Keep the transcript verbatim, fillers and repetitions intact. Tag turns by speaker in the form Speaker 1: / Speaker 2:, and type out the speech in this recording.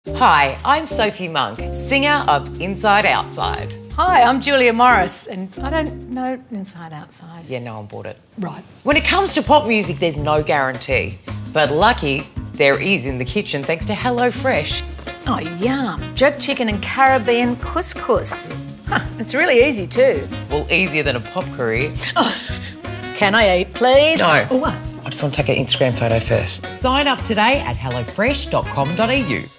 Speaker 1: Hi, I'm Sophie Monk, singer of Inside Outside.
Speaker 2: Hi, I'm Julia Morris, and I don't know Inside Outside.
Speaker 1: Yeah, no one bought it.
Speaker 2: Right.
Speaker 1: When it comes to pop music, there's no guarantee. But lucky, there is in the kitchen thanks to HelloFresh.
Speaker 2: Oh, yum. Jerk chicken and Caribbean couscous. Huh, it's really easy too.
Speaker 1: Well, easier than a pop career.
Speaker 2: Oh, can I eat, please?
Speaker 1: No.
Speaker 2: Oh, what?
Speaker 1: I just want to take an Instagram photo first. Sign up today at hello fresh dot com dot a u.